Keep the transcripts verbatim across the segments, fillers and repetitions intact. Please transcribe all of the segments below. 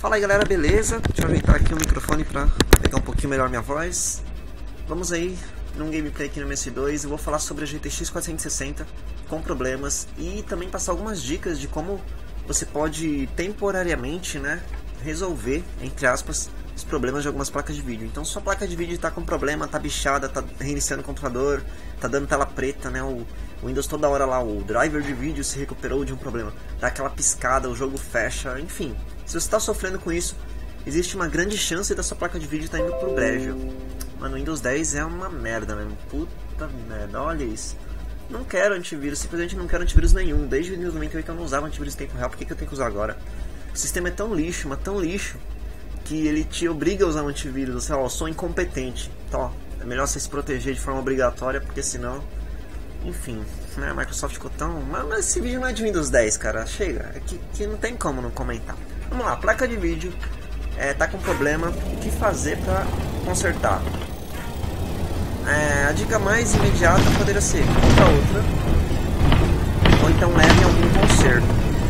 Fala aí galera, beleza? Deixa eu ajeitar aqui o microfone pra pegar um pouquinho melhor minha voz. Vamos aí num gameplay aqui no M S dois. Eu vou falar sobre a G T X quatrocentos e sessenta com problemas e também passar algumas dicas de como você pode temporariamente, né, resolver, entre aspas, os problemas de algumas placas de vídeo. Então, se sua placa de vídeo está com problema, tá bichada, tá reiniciando o computador, tá dando tela preta, né, o, o Windows toda hora lá, o driver de vídeo se recuperou de um problema, dá aquela piscada, o jogo fecha, enfim. Se você está sofrendo com isso, existe uma grande chance da sua placa de vídeo estar tá indo pro brejo. Mano, o Windows dez é uma merda mesmo, puta merda, olha isso. Não quero antivírus, simplesmente não quero antivírus nenhum. Desde o Windows noventa e oito eu não usava antivírus em tempo real, por que, que eu tenho que usar agora? O sistema é tão lixo, mas tão lixo, que ele te obriga a usar um antivírus. Você, ó, sou incompetente. Então, ó, é melhor você se proteger de forma obrigatória, porque senão... Enfim, né, a Microsoft ficou tão... Mas, mas esse vídeo não é de Windows dez, cara. Chega, é que, que não tem como não comentar. Vamos lá, placa de vídeo é, tá com problema. O que fazer pra consertar? É, a dica mais imediata poderia ser comprar outra, ou então leve algum conserto.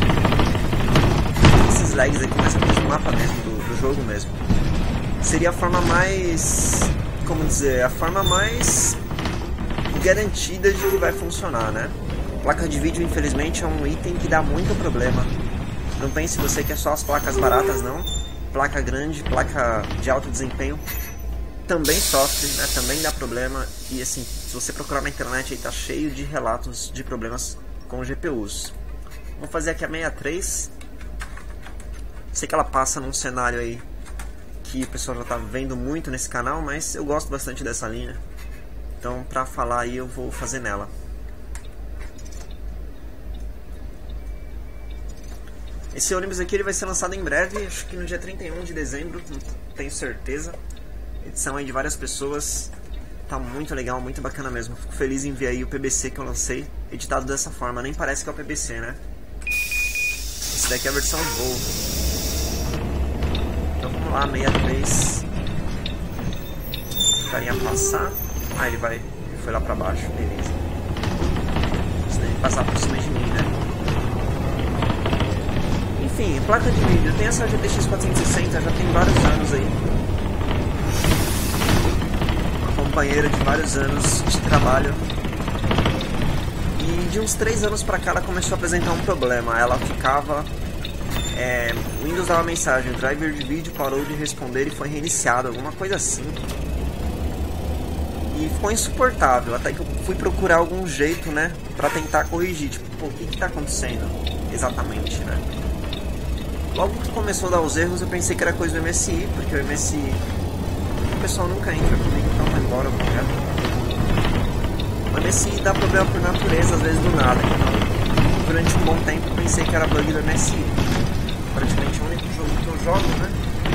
Esses lags aqui mais ou menos no mapa mesmo, do, do jogo mesmo. Seria a forma mais, como dizer, a forma mais garantida de que vai funcionar, né? Placa de vídeo, infelizmente, é um item que dá muito problema. Não pense você que é só as placas baratas, não. Placa grande, placa de alto desempenho também sofre, né? Também dá problema. E assim, se você procurar na internet, aí tá cheio de relatos de problemas com G P Us. Vou fazer aqui a sessenta e três. Sei que ela passa num cenário aí que o pessoal já tá vendo muito nesse canal, mas eu gosto bastante dessa linha. Então, pra falar aí, eu vou fazer nela. Esse ônibus aqui ele vai ser lançado em breve, acho que no dia trinta e um de dezembro, não tenho certeza. Edição aí de várias pessoas, tá muito legal, muito bacana mesmo. Fico feliz em ver aí o P B C que eu lancei, editado dessa forma, nem parece que é o P B C, né? Esse daqui é a versão voo. Então vamos lá, sessenta e três. Ficaria a passar. Ah, ele vai, ele foi lá pra baixo, beleza. Isso deve passar por cima de mim, né? Enfim, placa de vídeo, tem essa G T X quatrocentos e sessenta, já tem vários anos aí. Companheira de vários anos de trabalho, e de uns três anos pra cá ela começou a apresentar um problema. Ela ficava, é, o Windows dava mensagem, o driver de vídeo parou de responder e foi reiniciado, alguma coisa assim, e ficou insuportável, até que eu fui procurar algum jeito, né, pra tentar corrigir, tipo, pô, o que que tá acontecendo exatamente, né? Logo que começou a dar os erros eu pensei que era coisa do M S I, porque o M S I, o pessoal nunca entra comigo, então vai embora, correto? O M S I dá problema por natureza, às vezes do nada, então durante um bom tempo eu pensei que era bug do M S I. Praticamente o único jogo que eu jogo, né?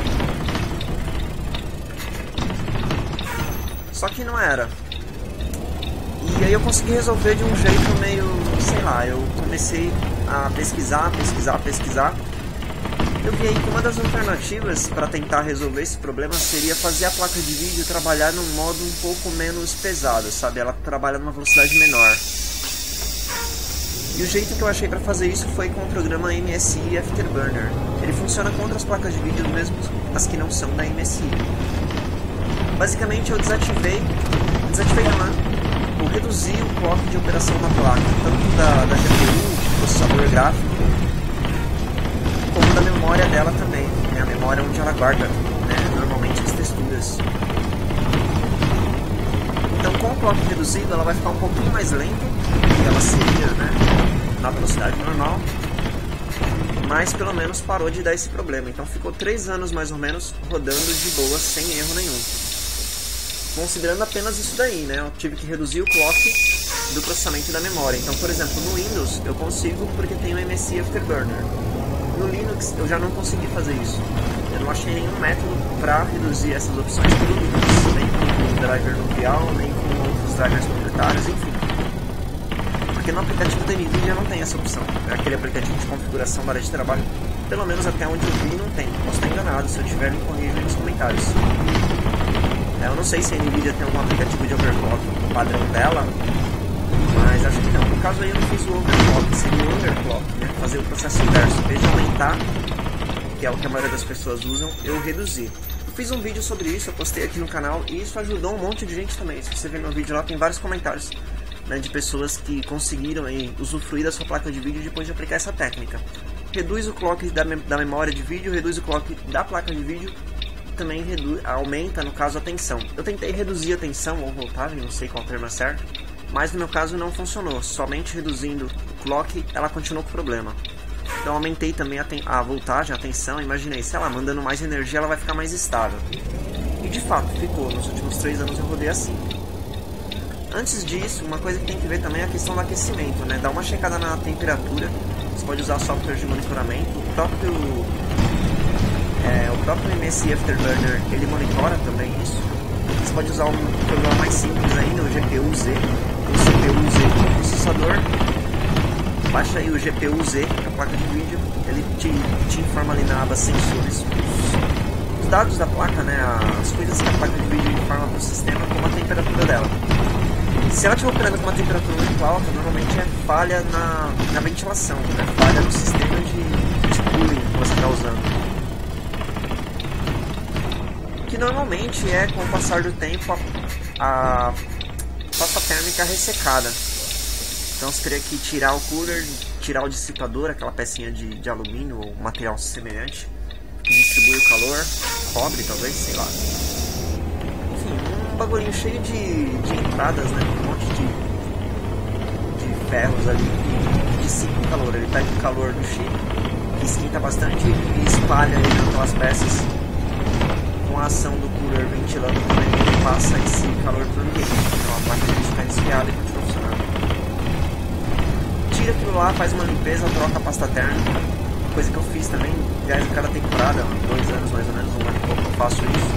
Só que não era. E aí eu consegui resolver de um jeito meio, sei lá, eu comecei a pesquisar, pesquisar, pesquisar. Eu vi aí que uma das alternativas para tentar resolver esse problema seria fazer a placa de vídeo trabalhar num modo um pouco menos pesado, sabe? Ela trabalha numa velocidade menor. E o jeito que eu achei para fazer isso foi com o programa M S I Afterburner. Ele funciona contra as placas de vídeo, mesmo as que não são da M S I. Basicamente eu desativei, desativei não, né? Eu reduzi o clock de operação da placa, tanto da, da G P U, do processador gráfico, como da memória dela também, né? A memória onde ela guarda, né, normalmente as texturas. Então com o clock reduzido ela vai ficar um pouquinho mais lenta do que ela seria, né, na velocidade normal, mas pelo menos parou de dar esse problema. Então ficou três anos mais ou menos rodando de boa, sem erro nenhum. Considerando apenas isso daí, né, eu tive que reduzir o clock do processamento da memória. Então, por exemplo, no Windows eu consigo porque tem o M S I Afterburner. No Linux eu já não consegui fazer isso. Eu não achei nenhum método para reduzir essas opções pelo Linux, nem com o driver nuclear, nem com outros drivers proprietários, enfim. Porque no aplicativo da NVIDIA não tem essa opção. É aquele aplicativo de configuração da área de trabalho, pelo menos até onde eu vi, não tem. Posso estar enganado, se eu tiver, me corrija nos comentários. Eu não sei se a NVIDIA tem algum aplicativo de overclock padrão dela, mas acho que não. No caso aí eu não fiz o overclock, seria o underclock, né? Fazer o processo inverso. Em vez de aumentar que é o que a maioria das pessoas usam, eu reduzi. Eu fiz um vídeo sobre isso, eu postei aqui no canal e isso ajudou um monte de gente também. Se você ver meu vídeo lá, tem vários comentários, né, de pessoas que conseguiram aí usufruir da sua placa de vídeo depois de aplicar essa técnica. Reduz o clock da, mem da memória de vídeo, reduz o clock da placa de vídeo, também reduz, aumenta, no caso, a tensão. Eu tentei reduzir a tensão ou voltagem, não sei qual termo é certo, mas no meu caso não funcionou. Somente reduzindo o clock, ela continuou com problema. Então aumentei também a, a voltagem, a tensão, imaginei, sei lá, mandando mais energia ela vai ficar mais estável. E de fato ficou, nos últimos três anos eu rodei assim. Antes disso, uma coisa que tem que ver também é a questão do aquecimento, né? Dá uma checada na temperatura, você pode usar software de monitoramento, o próprio, é, o próprio M S I Afterburner, ele monitora também isso. Você pode usar um programa mais simples ainda, o G P U Z, o C P U Z do processador. Baixa aí o G P U Z, que é a placa de vídeo, ele te, te informa ali na aba sensores os, os dados da placa, né, as coisas que a placa de vídeo informa para o sistema, como a temperatura dela. Se ela estiver operando com uma temperatura muito alta, normalmente é falha na, na ventilação, né, falha no sistema de, de cooling que você está usando. Que normalmente é, com o passar do tempo, a, a pasta térmica ressecada. Então você teria que tirar o cooler, tirar o dissipador, aquela pecinha de, de alumínio ou material semelhante, que distribui o calor, cobre talvez, sei lá. Enfim, um bagulhinho cheio de, de entradas, né? Um monte de, de ferros ali que dissipa o calor. Ele pega o calor do chip, que esquenta bastante e espalha ele naquelas peças. Com a ação do cooler ventilando também, ele passa esse calor para o ambiente. Então a placa de fica resfriada e continua funcionando. Tira aquilo lá, faz uma limpeza, troca a pasta térmica, coisa que eu fiz também, aliás, a cada temporada, há dois anos mais ou menos, um ano e pouco eu faço isso.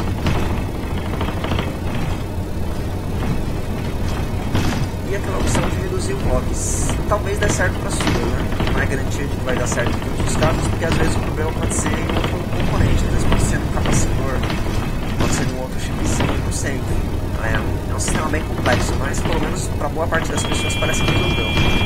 E aquela opção de reduzir o clock, talvez dê certo para a sua, né? Não é garantia de que vai dar certo em todos os casos, porque às vezes o problema pode ser em outro componente, às vezes pode ser num capacitor, pode ser num outro chipzinho, não sei. É, é um sistema bem complexo, mas pelo menos para boa parte das pessoas parece que resolveu.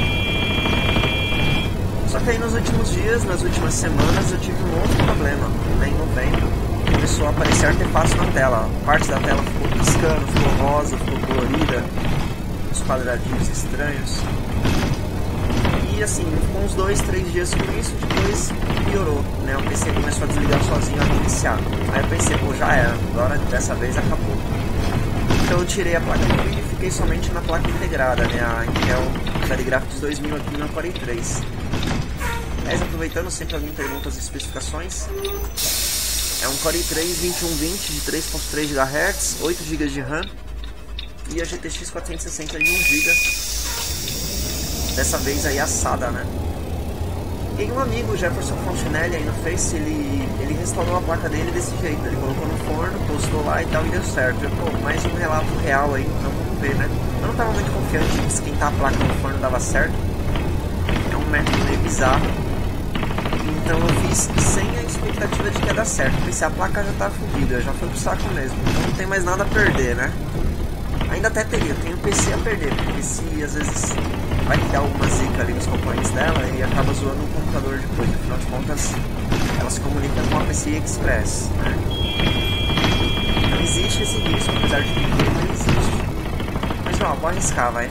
Só que aí nos últimos dias, nas últimas semanas, eu tive um outro problema. Em novembro, começou a aparecer artefatos na tela. Parte da tela ficou piscando, ficou rosa, ficou colorida, uns quadradinhos estranhos. E assim, ficou uns dois, três dias com isso, depois piorou, né? O P C começou a desligar sozinho a reiniciar. Aí eu pensei, pô, já era, agora dessa vez acabou. Então eu tirei a placa de vídeo e fiquei somente na placa integrada, né? A Intel Verigraphics dois mil aqui na Core i três. Mas aproveitando, sempre alguém pergunta as especificações. É um Core i três vinte e um vinte de três ponto três gigahertz, oito gigas de RAM e a G T X quatrocentos e sessenta de um giga. Dessa vez aí assada, né? E um amigo, Jefferson Fontinelli, aí no Face, ele, ele restaurou a placa dele desse jeito. Ele colocou no forno, postou lá e tal, e deu certo. Eu, pô, mais um relato real aí, então vamos ver, né? Eu não tava muito confiante em esquentar a placa no forno dava certo. É um método meio bizarro. Então eu fiz sem a expectativa de que ia dar certo. Pensei, a placa já tá fodida, já foi pro saco mesmo. Então não tem mais nada a perder, né? Ainda até teria, tem o P C a perder, porque se às vezes vai dar alguma zica ali nos componentes dela e acaba zoando o computador depois. Afinal de contas, ela se comunica com a P C I Express, né? Então existe esse risco, apesar de pequeno, ele existe. Mas ó, vou arriscar, vai.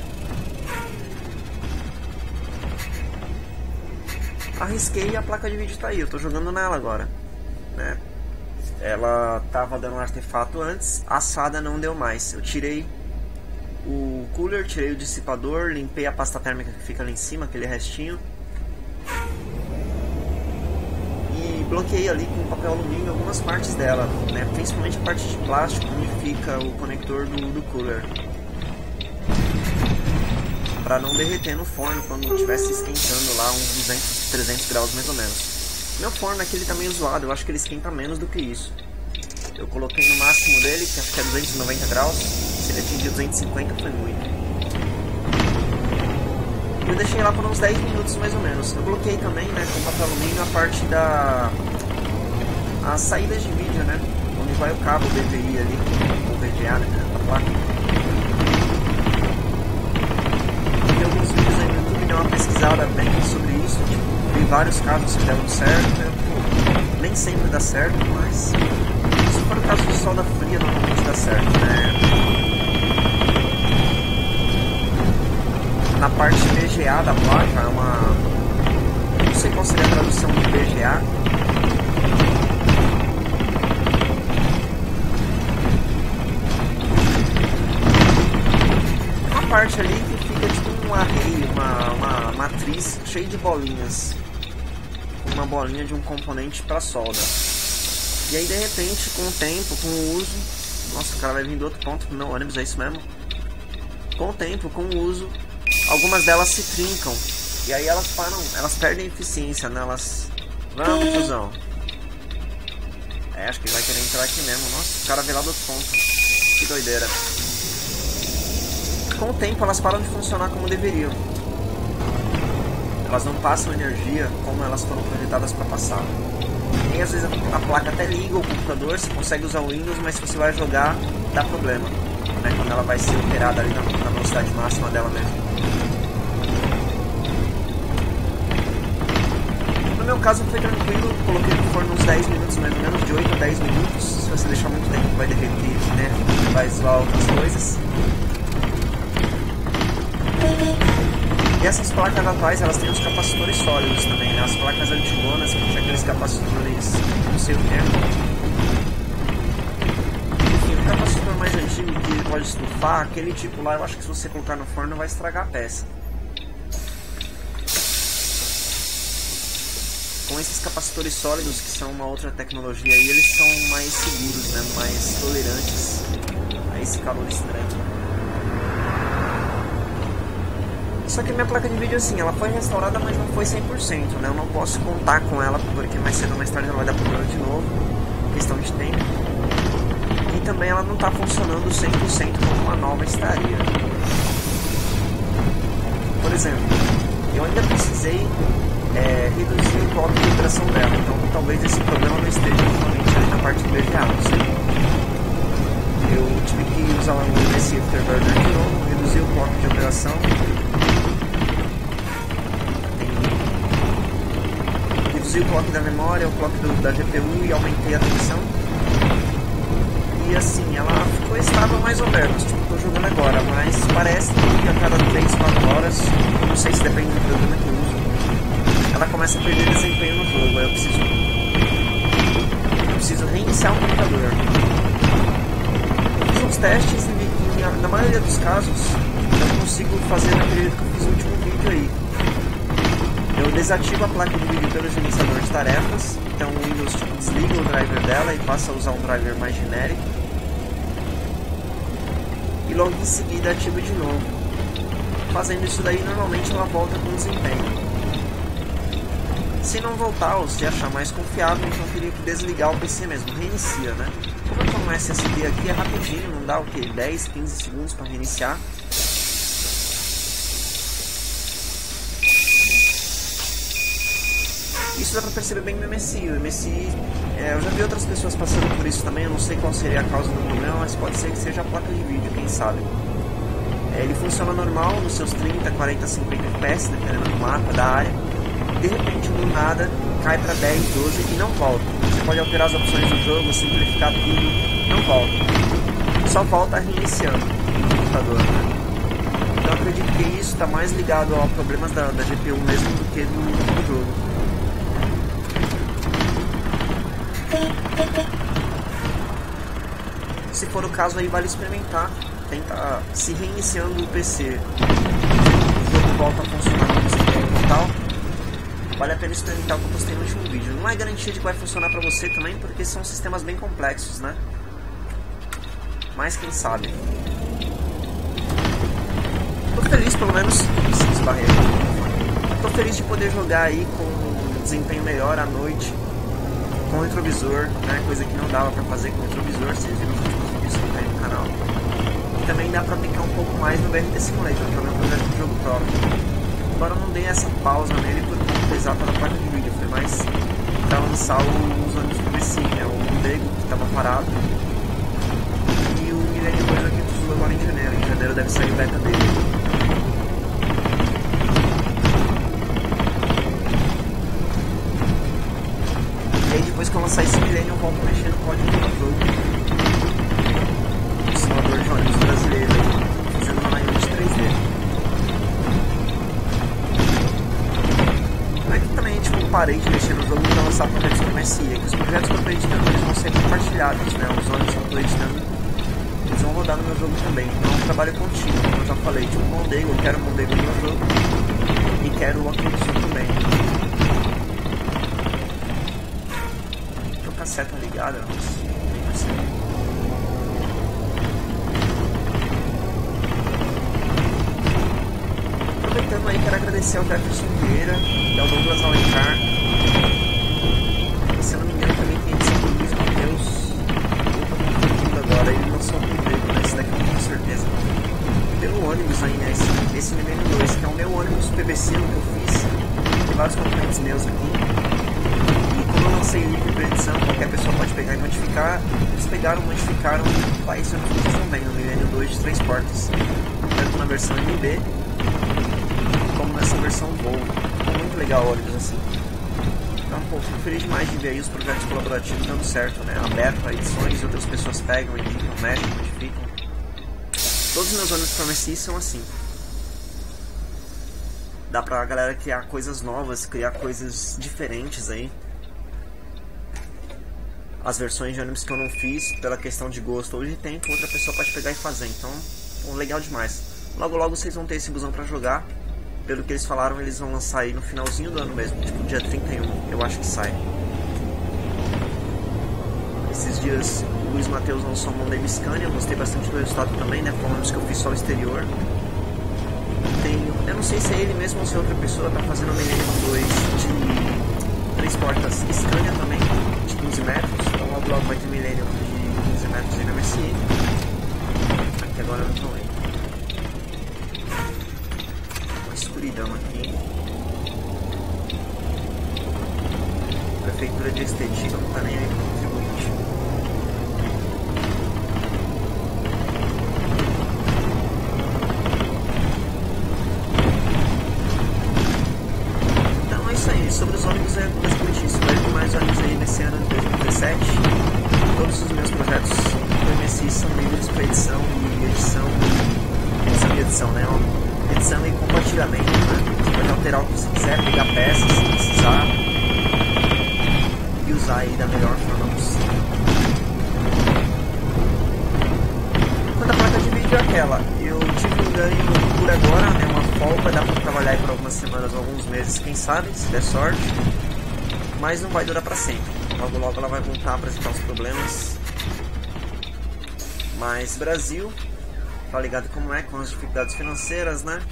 Arrisquei e a placa de vídeo tá aí, eu tô jogando nela agora, né? Ela tava dando um artefato antes, assada não deu mais. Eu tirei o cooler, tirei o dissipador, limpei a pasta térmica que fica ali em cima, aquele restinho. E bloqueei ali com papel alumínio algumas partes dela, né? Principalmente a parte de plástico, onde fica o conector do, do cooler. Para não derreter no forno quando estivesse esquentando lá uns duzentos, trezentos graus mais ou menos. Meu forno aqui ele tá meio zoado, eu acho que ele esquenta menos do que isso. Eu coloquei no máximo dele, que acho que é duzentos e noventa graus, se ele atingir duzentos e cinquenta foi muito. E eu deixei lá por uns dez minutos mais ou menos. Eu bloqueei também, né, com papel alumínio a parte da... as saídas de vídeo, né, onde vai o cabo D V I ali, ou V G A, né, da placa. Alguns vídeos aí no YouTube, dei uma pesquisada bem sobre isso, tipo, vi vários casos que deram certo, eu, pô, sempre dá certo, mas se for o caso de solda fria, normalmente dá certo, né? Na parte B G A da placa, é uma... não sei qual seria a tradução de B G A. Uma parte ali que fica tipo um array, uma, uma matriz cheia de bolinhas. Uma bolinha de um componente para solda. E aí de repente, com o tempo, com o uso... Nossa, o cara vai vir do outro ponto pro meu ônibus, é isso mesmo? Com o tempo, com o uso, algumas delas se trincam. E aí elas param, elas perdem eficiência, né? Elas... Vamos, fusão. É, acho que ele vai querer entrar aqui mesmo. Nossa, o cara veio lá do outro ponto. Que doideira. Com o tempo elas param de funcionar como deveriam. Elas não passam energia como elas foram projetadas para passar. E às vezes a placa até liga o computador, você consegue usar o Windows, mas se você vai jogar, dá problema, né? Quando ela vai ser operada ali na, na velocidade máxima dela mesmo. No meu caso foi tranquilo, coloquei no forno uns dez minutos, mais ou menos, de oito a dez minutos. Se você deixar muito tempo vai derreter, né? Vai zoar outras coisas. E essas placas atuais, elas têm os capacitores sólidos também, né? As placas antigonas, que tinha aqueles capacitores, não sei o que. Enfim, o capacitor mais antigo que ele pode estufar, aquele tipo lá, eu acho que se você colocar no forno vai estragar a peça. Com esses capacitores sólidos, que são uma outra tecnologia aí, eles são mais seguros, né? Mais tolerantes a esse calor extremo. Só que minha placa de vídeo, assim, ela foi restaurada, mas não foi cem por cento, né? Eu não posso contar com ela, porque mais cedo ou mais tarde ela vai dar problema de novo, questão de tempo. E também ela não está funcionando cem por cento como uma nova estaria. Por exemplo, eu ainda precisei é, reduzir o clock de operação dela, então talvez esse problema não esteja normalmente ali na parte do B G A, não sei. Eu tive que usar um M S I Afterburner de novo, reduzir o clock de operação. Reduzi o clock da memória, o clock do, da G P U e aumentei a tensão. E assim, ela ficou estável mais ou menos, tipo, tô jogando agora, mas parece que a cada três, quatro horas, não sei se depende do programa que eu uso, ela começa a perder desempenho no jogo, aí eu preciso, eu preciso reiniciar o computador. Fiz uns testes e, e na maioria dos casos eu consigo fazer naquele jeito que eu fiz no último vídeo aí. Eu desativo a placa de vídeo pelo gerenciador de tarefas, então o Windows tipo, desliga o driver dela e passa a usar um driver mais genérico. E logo em seguida ativo de novo. Fazendo isso daí, normalmente ela volta com desempenho. Se não voltar ou se achar mais confiável, então eu teria que desligar o P C mesmo, reinicia, né? Como eu tô no S S D aqui, é rapidinho, não dá o que? dez, quinze segundos para reiniciar. Isso dá pra perceber bem no M S I. O M S I, é, eu já vi outras pessoas passando por isso também, eu não sei qual seria a causa do problema, mas pode ser que seja a placa de vídeo, quem sabe. É, ele funciona normal nos seus trinta, quarenta, cinquenta F P S, dependendo do mapa, da área. De repente, do nada, cai pra dez, doze e não volta. Você pode alterar as opções do jogo, simplificar tudo, não volta. Só volta reiniciando o computador, né? Então eu acredito que isso está mais ligado a problemas da, da G P U mesmo do que do, do jogo. Se for o caso, aí vale experimentar, tentar se reiniciando o P C, o jogo volta a funcionar no desempenho total. Vale a pena experimentar o que eu postei no último vídeo. Não é garantia de que vai funcionar pra você também, porque são sistemas bem complexos, né? Mas quem sabe. Tô feliz, pelo menos, tô feliz de poder jogar aí com um desempenho melhor à noite, com o retrovisor, né? Coisa que não dava pra fazer com o retrovisor, vocês viram os últimos vídeos que tem no canal. E também dá pra brincar um pouco mais no B R T Simulator, que é o meu projeto de jogo próprio. Embora eu não dei essa pausa nele por conta exata da placa de vídeo, foi mais pra lançar os ônibus do B C, né? O Mondego, que tava parado, e o Millennium dois aqui do Sul agora em janeiro. Em janeiro deve sair o beta dele. depois que eu lançar esse milênio eu volto a mexer no código do jogo. O simulador de ônibus brasileiro aí, fazendo uma Unity três D. Não é que também tipo, parei de mexer no jogo para lançar projetos do M S I, é que os projetos que eu estou editando eles vão ser compartilhados, né? Os ônibus que eu estou editando eles vão rodar no meu jogo também. Então é um trabalho contínuo, como eu já falei, tipo Mondego, eu quero Mondego no meu jogo e quero o Aquilson também. Tô com a seta ligada, mas nem percebi. Aproveitando aí, quero agradecer ao Jefferson Vieira e ao Douglas Alencar. Se eu não me engano também tem edição do Luiz Matheus. Agora ele lançou um emprego, né? Esse daqui eu não tenho certeza. Pelo ônibus aí, né? Esse, esse Milênio dois, que é o meu ônibus P V C que eu fiz. Tem vários componentes meus aqui. E como eu lancei livre para edição, qualquer pessoa pode pegar e modificar. Eles pegaram, modificaram e vai ser o que vocês estão vendo no Milênio dois de três portas. Tanto na versão M B como nessa versão Voo. Ficou muito legal o ônibus assim. Então, pô, fico feliz demais de ver aí os projetos colaborativos dando certo, né? Aberto a edições e outras pessoas pegam, editam, mexem, modificam. Todos os meus ônibus para M S I são assim. Dá pra galera criar coisas novas, criar coisas diferentes aí. As versões de ônibus que eu não fiz, pela questão de gosto ou de tempo, outra pessoa pode pegar e fazer. Então, pô, legal demais. Logo logo vocês vão ter esse busão pra jogar. Pelo que eles falaram, eles vão lançar aí no finalzinho do ano mesmo, tipo dia trinta e um, eu acho que sai. Esses dias o Luiz Matheus lançou um Mondego Scania, eu gostei bastante do resultado também, né? Foi um ônibus que eu fiz só o exterior. Tem, eu não sei se é ele mesmo ou se é outra pessoa, tá fazendo um Milênio dois de três portas Scania também, de quinze metros. Então logo logo vai ter Milênio de quinze metros aí na M S I. Aqui agora eu não tô vendo. Escuridão aqui. Prefeitura de Estetica não tá nem aí pro contribuinte. Então é isso aí. Sobre os ônibus é basicamente isso. Vai vir mais ônibus aí nesse ano de dois mil e dezessete. Todos os meus projetos do M S I são livres para edição e edição e edição e edição, né? Edição e compartilhamento, né? Você pode alterar o que você quiser, pegar peças se precisar e usar aí da melhor forma possível. Quanto à placa de vídeo é aquela, eu tive um ganho por agora, né? Uma folga, dá pra trabalhar aí por algumas semanas, alguns meses, quem sabe, se der sorte, mas não vai durar pra sempre. Logo logo ela vai voltar a apresentar os problemas. Mas Brasil, tá ligado como é, com as dificuldades financeiras, né?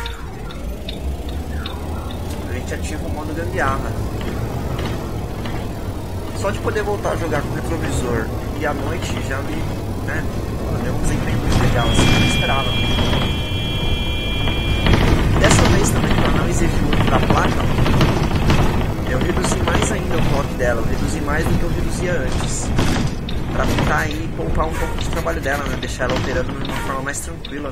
A gente ativa o modo gambiarra. Só de poder voltar a jogar com retrovisor e à noite já me, né, deu um desempenho muito legal, assim, eu não esperava. Dessa vez também, para não exigir muito da placa, eu reduzi mais ainda o clock dela, eu reduzi mais do que eu reduzia antes. Pra tentar aí poupar um pouco de trabalho dela, né? Deixar ela operando de uma forma mais tranquila.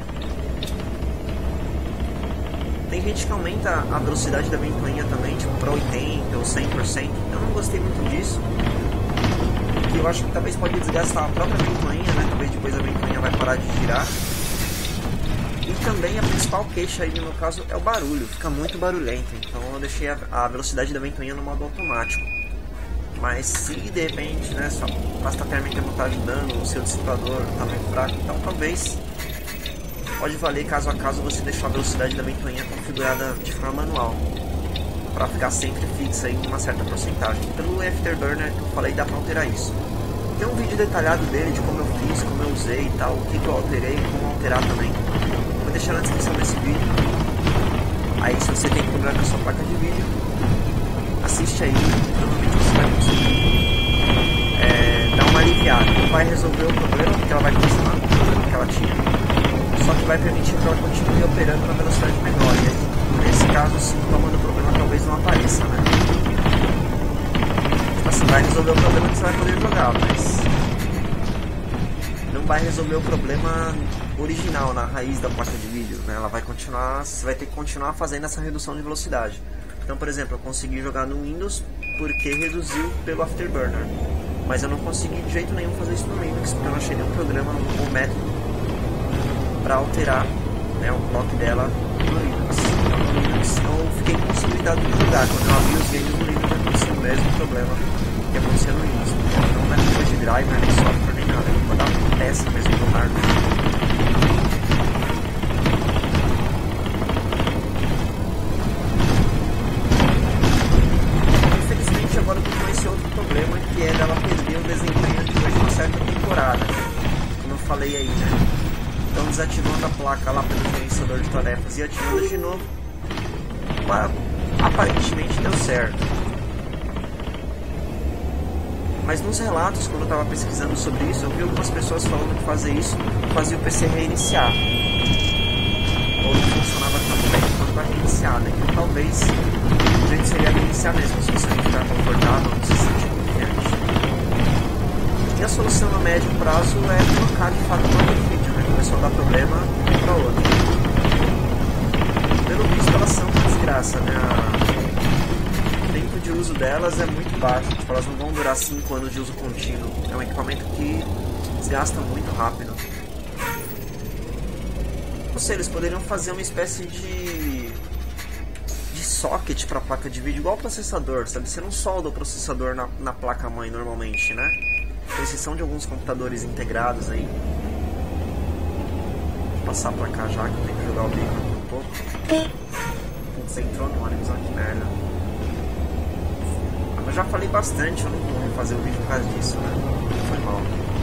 Tem gente que aumenta a velocidade da ventoinha também, tipo para oitenta por cento ou cem por cento. Eu não gostei muito disso. Porque eu acho que talvez pode desgastar a própria ventoinha, né? Talvez depois a ventoinha vai parar de girar. E também a principal queixa aí no meu caso é o barulho. Fica muito barulhento. Então eu deixei a, a velocidade da ventoinha no modo automático. Mas se de repente, né, sua pasta térmica não está ajudando, o seu dissipador está meio fraco, então talvez pode valer caso a caso você deixar a velocidade da ventoinha configurada de forma manual, para ficar sempre fixa em uma certa porcentagem. Pelo Afterburner que eu falei, dá para alterar isso. Tem um vídeo detalhado dele de como eu fiz, como eu usei e tal, o que, que eu alterei e como alterar também. Vou deixar na descrição desse vídeo. Aí se você tem problema na sua placa de vídeo, assiste aí, provavelmente você vai conseguir é, dar uma aliviada. Não vai resolver o problema, porque ela vai continuar com o problema que ela tinha, só que vai permitir que ela continue operando na velocidade menor. E aí, nesse caso, o sintoma do problema talvez não apareça, né? Tipo assim, vai resolver o problema que você vai poder jogar, mas não vai resolver o problema original, na raiz da placa de vídeo, né? Ela vai continuar, você vai ter que continuar fazendo essa redução de velocidade. Então, por exemplo, eu consegui jogar no Windows porque reduziu pelo Afterburner, mas eu não consegui de jeito nenhum fazer isso no Linux, porque eu não achei nenhum programa ou método para alterar, né, o clock dela no Linux. Então, no Linux eu fiquei impossibilitado de jogar. Quando eu abri os games no Linux, aconteceu o mesmo problema que acontecia no Windows. Então não é culpa de driver, nem software, nem nada, é culpa da peça mesmo do hardware. Infelizmente agora eu tô com esse outro problema, que é dela perder o desempenho depois de uma certa temporada, como eu falei aí, né? Então desativando a placa lá pelo gerenciador de tarefas e ativando de novo, aparentemente deu certo. Mas nos relatos, quando eu estava pesquisando sobre isso, eu vi algumas pessoas falando que fazer isso fazia o P C reiniciar, ou não funcionava tão bem quanto para reiniciar, né? Então talvez o jeito seria reiniciar mesmo, se você não ficar confortável, não se sentir confiante. E a solução a médio prazo é trocar de fato o vídeo, né? Começou a dar problema para outro. Pelo visto elas são uma desgraça, né? O tempo de uso delas é muito baixo, tipo, elas não vão durar cinco anos de uso contínuo. É um equipamento que desgasta muito rápido. Não sei, eles poderiam fazer uma espécie de de socket para a placa de vídeo, igual o processador, sabe? Você não solda o processador na, na placa-mãe normalmente, né? Com exceção de alguns computadores integrados aí. Vou passar pra cá já, que eu tenho que jogar o bico aqui um pouco. Você entrou no ônibus, olha que merda. Ah, mas já falei bastante, eu não vou fazer o vídeo por causa disso, né? Foi mal.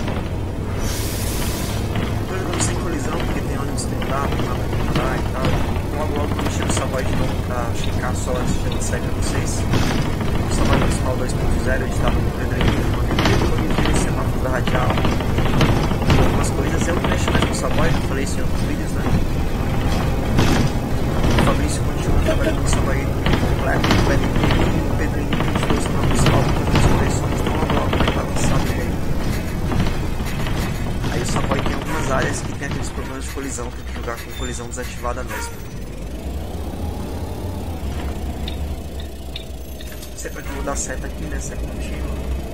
Tô jogando sem colisão, porque tem ônibus tentado, tem nada pra entrar e tal. Logo logo vou mexer no Savoy de novo pra checar só antes de eu mostrar pra vocês. O Savoy principal dois ponto zero, editado com o Pedro Henrique, semáforo da radial, algumas coisas. Eu não mexo mais no Savoy, já falei isso em outros vídeos, né? O Fabrício continua trabalhando no Savoy completo, o Pedro Henrique e o Pedro Henrique editou o semáforo principal com todas as correções, então uma bloco bem bagunçado aí. Aí o Savoy tem algumas áreas que tem aqueles problemas de colisão, tem que jogar com colisão desativada mesmo. Você pode mudar a seta aqui, né? Seta contínua.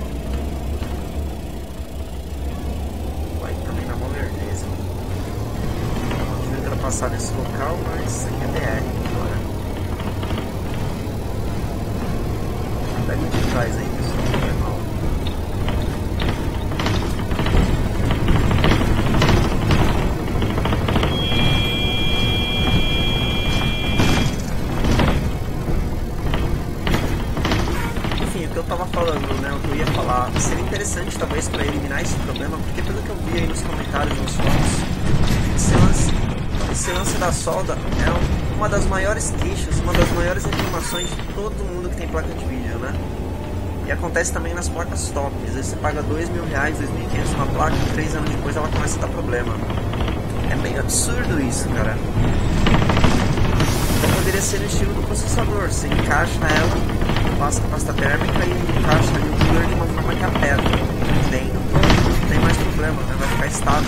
Também na molerneza. Não devia ultrapassar nesse local, mas aqui é B R agora. Pega de trás aí, pessoal, não é mal. Enfim, o que eu tava falando, né? O que eu ia falar seria interessante talvez para eliminar esse problema, porque pelo que eu vi aí nos comentários, nos fóruns, esse lance, esse lance da solda é uma das maiores queixas, uma das maiores reclamações de todo mundo que tem placa de vídeo, né? E acontece também nas placas top. Às vezes você paga dois mil reais, dois mil e quinhentos numa placa e três anos depois ela começa a dar problema. É meio absurdo isso, cara. Então poderia ser no estilo do processador. Você encaixa ela, passa a pasta térmica e encaixa ali o cooler de uma forma que aperta. Dentro, não tem mais problema, né? Vai ficar estável.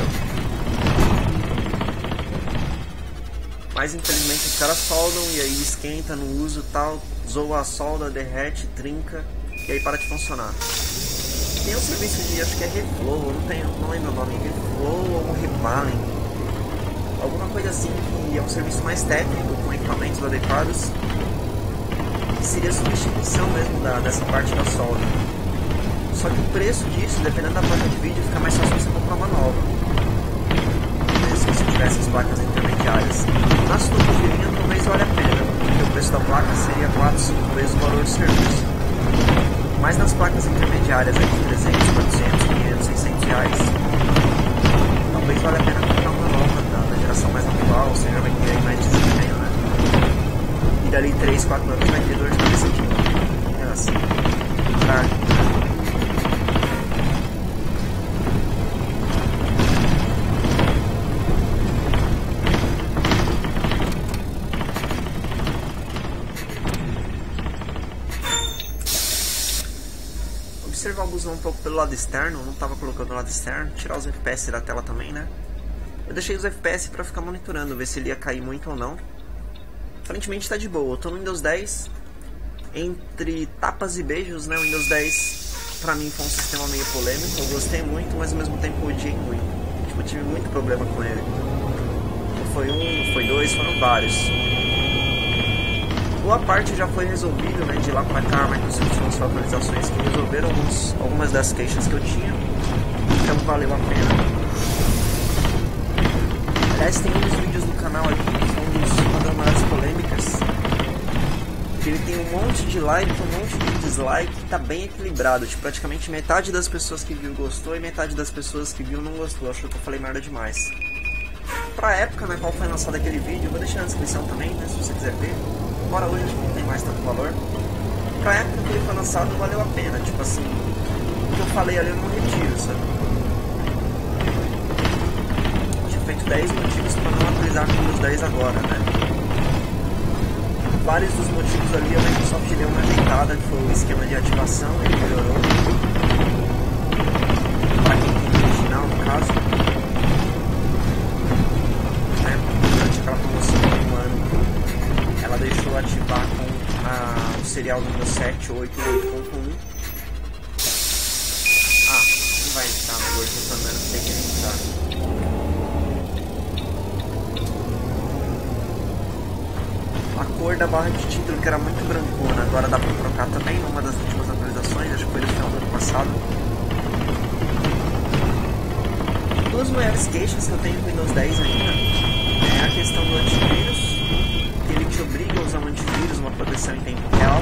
Mas infelizmente os caras soldam e aí esquenta no uso e tal, zoa a solda, derrete, trinca e aí para de funcionar. Tem um serviço de, acho que é Reflow, eu não, tenho, não lembro o nome, Reflow ou Reballing, alguma coisa assim, que é um serviço mais técnico, com equipamentos adequados, que seria a substituição mesmo da, dessa parte da solda. Só que o preço disso, dependendo da placa de vídeo, fica mais fácil você comprar uma nova. Se você tivesse as placas intermediárias. Nas tubos de linha talvez valha a pena, porque o preço da placa seria quatro, cinco vezes o valor do serviço. Mas nas placas intermediárias aí de trezentos, quatrocentos, quinhentos, seiscentos reais, talvez valha a pena comprar uma nova da, da geração mais atual, ou seja, vai ter aí mais desempenho, né? E dali três, quatro anos vai ter dor de cabeça de novo. É assim. Trágico, né? Observar o busão um pouco pelo lado externo, não estava colocando o lado externo, tirar os F P S da tela também, né? Eu deixei os F P S para ficar monitorando, ver se ele ia cair muito ou não. Aparentemente está de boa, eu tô no Windows dez, Entre tapas e beijos, né, o Windows dez pra mim foi um sistema meio polêmico. Eu gostei muito, mas ao mesmo tempo eu odiei muito. Tipo, eu tive muito problema com ele. Não foi um, não foi dois, foram vários. Boa parte já foi resolvido, né, de lá pra cá, a Microsoft lançou atualizações que resolveram alguns, algumas das queixas que eu tinha. Então valeu a pena. Aliás, tem um dos vídeos no canal aqui, que são um dos, uma das maiores polêmicas. Ele tem um monte de like, um monte de dislike, tá bem equilibrado. Tipo, praticamente metade das pessoas que viu gostou e metade das pessoas que viu não gostou. Achou que eu falei merda demais. Pra época na qual foi lançado aquele vídeo, eu vou deixar na descrição também, né, se você quiser ver. Embora hoje acho que não tem mais tanto valor. Pra época que ele foi lançado, valeu a pena. Tipo assim, o que eu falei ali eu não retiro, sabe? Eu tinha feito dez motivos pra não atualizar com o Windows dez agora, né? Vários dos motivos ali a Microsoft deu uma ajeitada, que foi o esquema de ativação, ele melhorou. Para quem tem o original, no caso. Né? Durante aquela promoção de um ano, ela deixou ativar com a, o serial número sete oito oito ponto um. Ah, não vai entrar no Word também, não sei quem entrar. A cor da barra de título, que era muito brancona, agora dá pra trocar também numa das últimas atualizações, acho que foi no final do ano passado. Duas maiores queixas que eu tenho com o Windows dez ainda é a questão do antivírus, que ele te obriga a usar um antivírus, uma proteção em tempo real.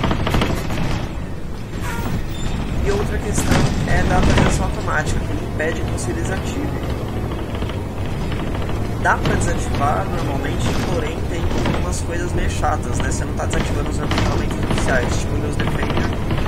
E outra questão é da atualização automática, que ele impede que você desative. Dá pra desativar normalmente, porém tem algumas coisas meio chatas, né? Você não tá desativando usando ferramentas oficiais, tipo Windows Defender.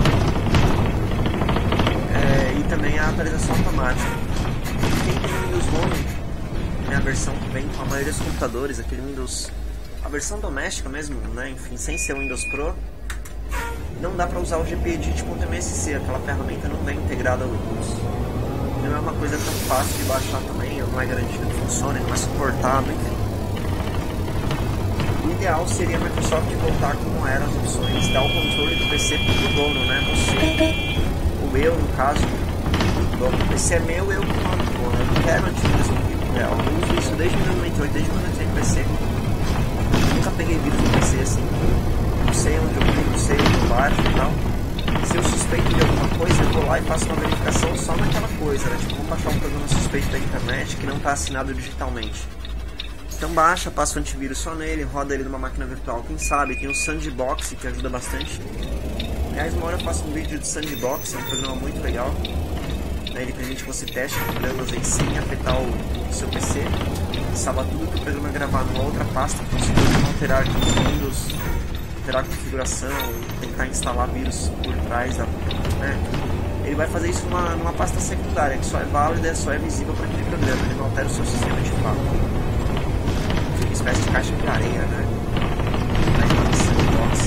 É, e também a atualização automática. Quem tem o Windows Home, né, a versão que vem com a maioria dos computadores, aquele Windows, a versão doméstica mesmo, né? Enfim, sem ser o Windows Pro, não dá pra usar o gpedit.msc, aquela ferramenta não vem integrada ao Windows. Não é uma coisa tão fácil de baixar também, não é garantido que funcione, não é suportado, enfim. O ideal seria a Microsoft voltar como eram as opções, dar o controle do P C pro dono, né? Você, ou eu no caso, o dono do P C é meu, eu que mando, porra. Eu não quero antivírus no tempo real. Eu uso isso desde mil novecentos e noventa e oito, desde quando eu entrei no P C. Eu nunca peguei vírus no P C assim. Não sei onde eu clico, não sei onde eu baixo e tal. Se eu suspeito de alguma coisa, eu vou lá e faço uma verificação só naquela coisa, né? Tipo, vou baixar um programa suspeito da internet que não está assinado digitalmente. Então baixa, passa o antivírus só nele, roda ele numa máquina virtual, quem sabe, tem o Sandbox que ajuda bastante. Aliás, uma hora eu faço um vídeo de Sandbox, é um programa muito legal. Né? Ele permite que você teste programas aí sem afetar o, o seu P C. Salva tudo que o programa gravar numa outra pasta, então você pode alterar aqui os Windows, alterar a configuração, tentar instalar vírus por trás, da, né? Ele vai fazer isso numa, numa pasta secundária, que só é válida, só é visível para aquele programa, ele não altera o seu sistema de fato. Fica uma espécie de caixa de areia, né? Na instalação do box.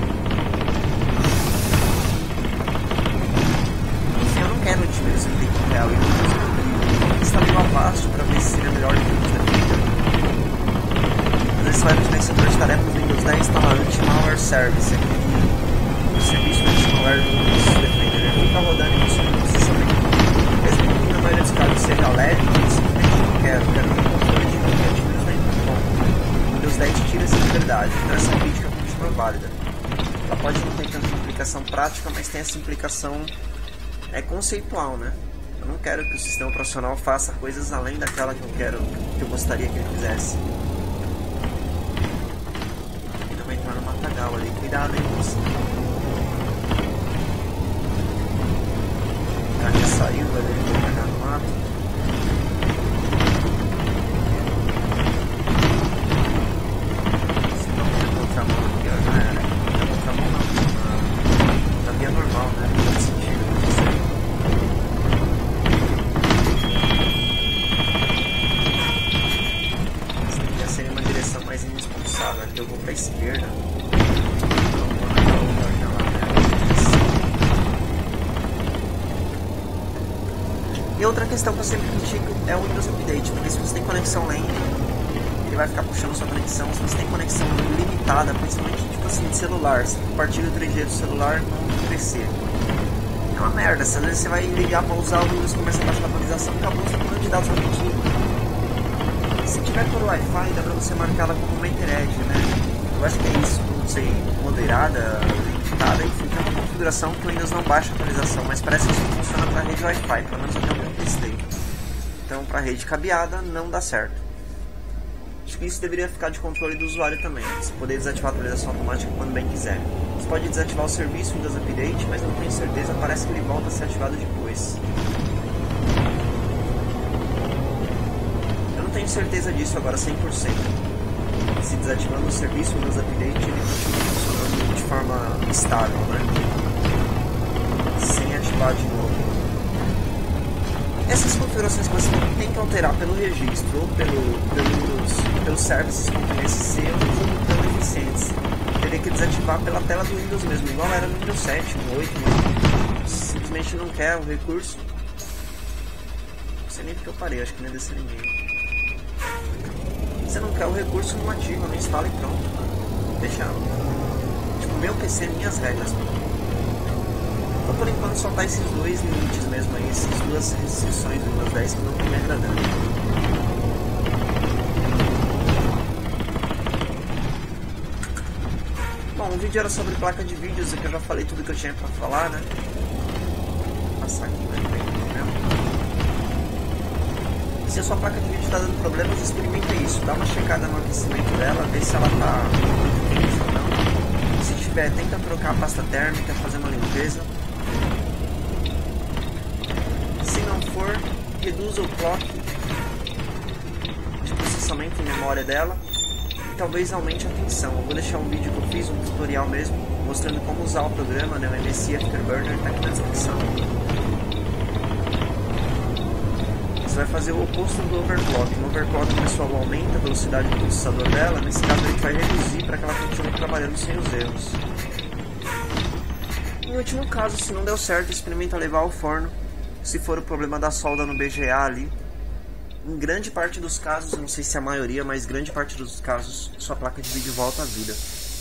Enfim, eu não quero antivírus em tempo real, eu instalei o Avast para ver se seria melhor do que o Windows Defender. Às vezes você vai no gerenciador de tarefas do Windows dez, está lá Anti-Malware Service, o serviço de anti-malware do Windows Defender. Ele fica rodando e você não precisa saber. Mesmo que na maioria dos casos seja leve, eu simplesmente não quero, quero ter controle de não ter antivírus dentro. Bom, o Windows dez tira essa liberdade, então essa crítica continua válida. Ela pode não ter tanta implicação prática, mas tem essa implicação é, conceitual, né? Eu não quero que o sistema operacional faça coisas além daquela que eu quero, que eu gostaria que ele fizesse. No matagal ali, cuidado aí, moça. O cara já saiu, vai ver ele pegar no mato. Se não tem contramão aqui, ó, já era. Não tem contramão não, na via normal, né? Não faz sentido, não sei. Essa devia ser uma direção mais irresponsável, aqui eu vou pra esquerda. E outra questão que eu sempre critico é o Windows Update, porque se você tem conexão lenta, ele vai ficar puxando sua conexão. Se você tem conexão limitada, principalmente tipo assim, de celular, se compartilha o três G do celular, não crescer. É uma merda, às vezes você vai ligar para usar o Windows, começa a baixar a atualização e acabou o plano de dados repetido. Se tiver por Wi-Fi, dá pra você marcar ela como Mentered, né? Eu acho que é isso, não sei, moderada, limitada, enfim, tem uma configuração que o Windows não baixa a atualização, mas parece que isso funciona para rede Wi-Fi, pelo menos até o que eu testei. Então, para rede cabeada, não dá certo. Acho que isso deveria ficar de controle do usuário também, você poder desativar a atualização automática quando bem quiser. Você pode desativar o serviço Windows Update, mas não tenho certeza, parece que ele volta a ser ativado depois. Eu não tenho certeza disso agora cem por cento. Se desativando o serviço Windows Update, ele continua funcionando de forma estável, né? Sem ativar de novo. Essas configurações que você tem que alterar pelo registro ou pelo, pelos, pelos services com P S C não são tão eficientes. Teria que desativar pela tela do Windows mesmo, igual era no Windows sete, no oito, né? Simplesmente não quer o recurso. Não sei nem porque eu parei, acho que nem descer ninguém. Você não quer o recurso, não ativa, não instala e pronto. Deixa. Tipo, meu P C, minhas regras. Então, por enquanto, só tá esses dois limites mesmo aí, essas duas restrições do Windows dez que não estão me agradando. Bom, o vídeo era sobre placa de vídeos, aqui eu já falei tudo que eu tinha pra falar, né? Vou passar aqui, né? Se a sua placa de vídeo está dando problemas, experimenta isso. Dá uma checada no aquecimento dela, vê se ela está muito quente ou não. Se tiver, tenta trocar a pasta térmica, fazer uma limpeza. Se não for, reduza o clock de processamento em memória dela e talvez aumente a tensão. Eu vou deixar um vídeo que eu fiz, um tutorial mesmo, mostrando como usar o programa, né, o M S I Afterburner, está aqui na descrição. Você vai fazer o oposto do overclock. No overclock o pessoal aumenta a velocidade do processador dela, nesse caso a gente vai reduzir para que ela continue trabalhando sem os erros. Em último caso, se não deu certo, experimenta levar ao forno. Se for o problema da solda no B G A ali, em grande parte dos casos, não sei se é a maioria, mas grande parte dos casos, sua placa de vídeo volta à vida.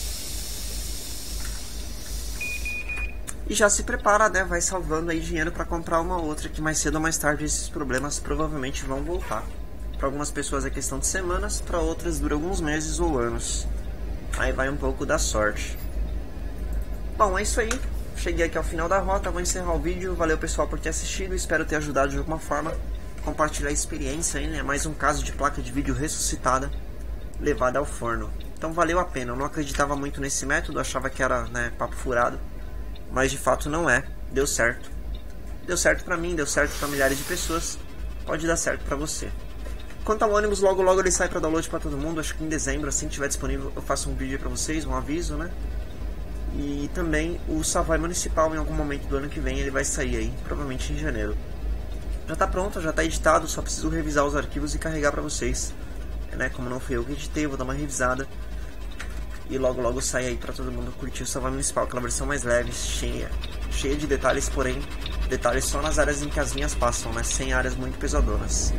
E já se prepara, né? Vai salvando aí dinheiro para comprar uma outra, que mais cedo ou mais tarde esses problemas provavelmente vão voltar. Para algumas pessoas é questão de semanas, para outras dura alguns meses ou anos. Aí vai um pouco da sorte. Bom, é isso aí. Cheguei aqui ao final da rota, vou encerrar o vídeo. Valeu pessoal por ter assistido, espero ter ajudado de alguma forma. Compartilhar a experiência aí, né? Mais um caso de placa de vídeo ressuscitada, levada ao forno. Então valeu a pena, eu não acreditava muito nesse método, achava que era, né, papo furado. Mas de fato não é, deu certo. Deu certo pra mim, deu certo pra milhares de pessoas, pode dar certo pra você. Quanto ao ônibus, logo logo ele sai pra download pra todo mundo, acho que em dezembro, assim que tiver disponível, eu faço um vídeo pra vocês, um aviso, né? E também o Savoy Municipal, em algum momento do ano que vem, ele vai sair aí, provavelmente em janeiro. Já tá pronto, já tá editado, só preciso revisar os arquivos e carregar pra vocês. Né? Como não fui eu que editei, eu vou dar uma revisada. E logo logo sai aí pra todo mundo curtir o Savoy Municipal, aquela versão mais leve, cheia, cheia de detalhes, porém, detalhes só nas áreas em que as linhas passam, né? Sem áreas muito pesadonas.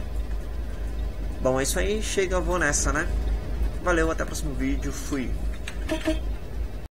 Bom, é isso aí, chega, eu vou nessa, né? Valeu, até o próximo vídeo, fui!